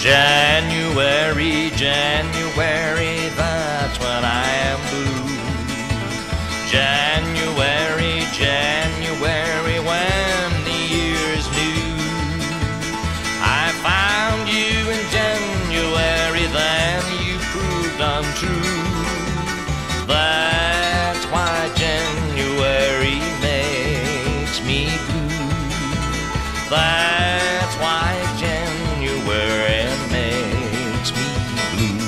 January, January, that's when I am blue. January, January, when the year is new. I found you in January, then you proved untrue. That's why January makes me blue. That's why January makes me blue.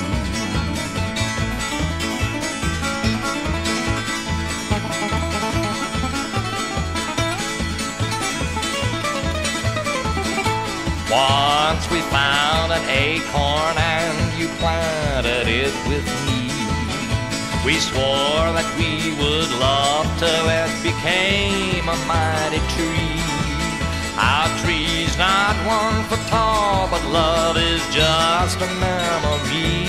Once we found an acorn and you planted it with me. We swore that we would love till it became a mighty tree. Our tree's not 1 foot tall, but love is just a memory.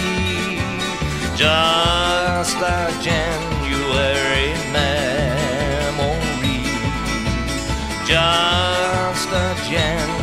Just a January memory. Just a January